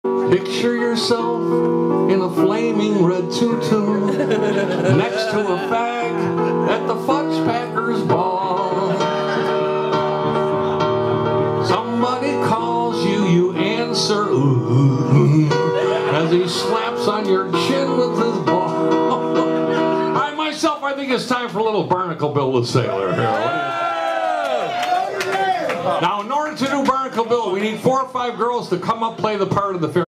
Picture yourself in a flaming red tutu next to a fag at the Fudge Packers ball. Somebody calls you, you answer ooh, as he slaps on your chin with his ball. I myself, I think it's time for a little Barnacle Bill the Sailor here. Now, in order to do Barnacle Bill, we need 4 or 5 girls to come up, play the part of the fair.